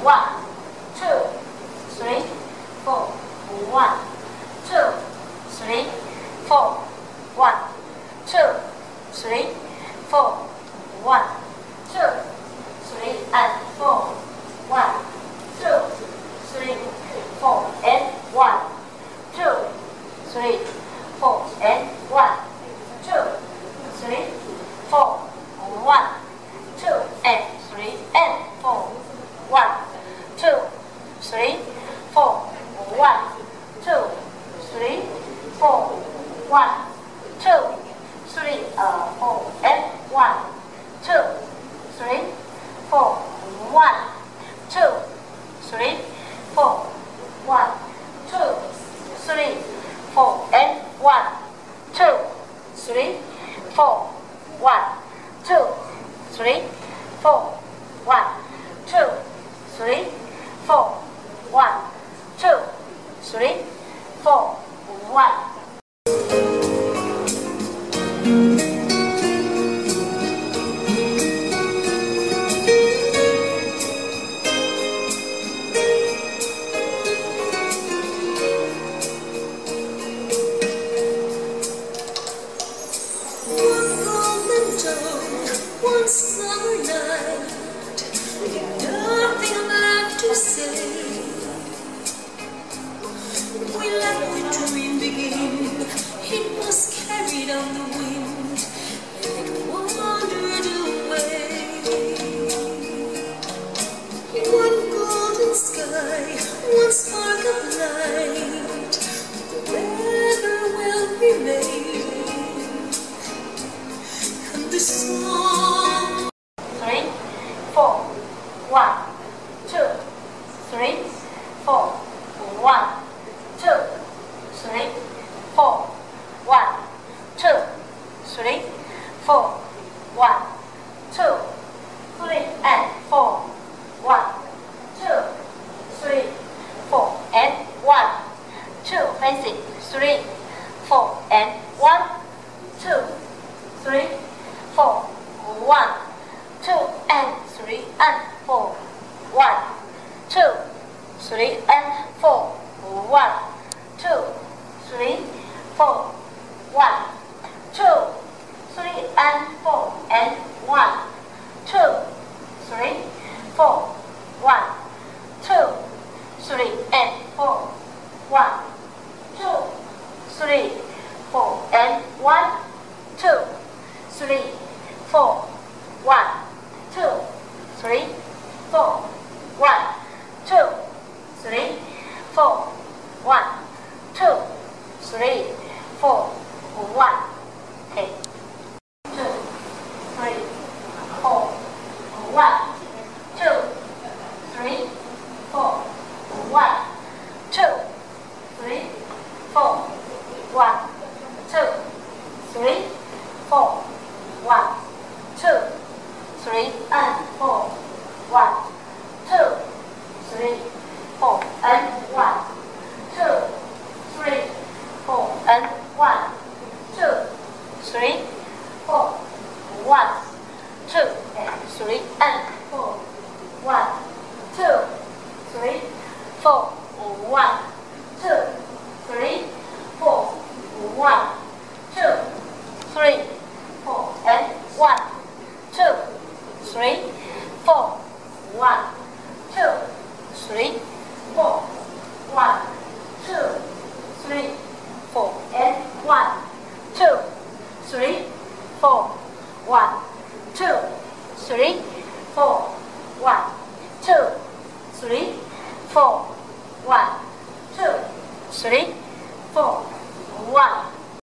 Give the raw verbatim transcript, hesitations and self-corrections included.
one, two, three, four, one, two, three, four, one, two, three, four, one, two, three, and four, one, two, three, four, and one, two, three, four, and one, two, three, four, one, two, and three, and four, one, two, three, four, one, two, three, four, one, two, three, uh, four, and one, two, three, four, one, two, three, four, one, two, three, four, and one, two, three, four, one, two, three, four, one, two, three, four, one, two, three, four, one. One summer night, with nothing left to say, we let the dream begin. It was carried on the wind, and it wandered away. One golden sky, one spark of light, forever will remain. And the song. Three, four, one, two, three, four, one, two, three, four, one, two, three, four, one, two, three, and four, one, two, three, four, and one, two, facing, three, four, and one, two, three, four, one, two, and three, and four, one, two, three, and four, one, two, three, four, one, two, three, and four, and one, two, three, four, one, two, three, and four, one, two, three, four, and one, two, three, four, one, two, three, four, one, two, three, four, one, two, three, four, one. Okay. Two, three, four, one, two, three, four, one, two, three, four, one, two, three, four, one, two, three, and four, one, two, three, four, and one, two, three, four, and one, two, three, four, one, two, and three, and four, one, two, three, four, one, two, three, four, one, two, three, four, and one, two, three, four, one, two, three, four, one, two, three, four, and one, two, three, four, one, two, three, four, one, two, three, four, one, two, three, four, one.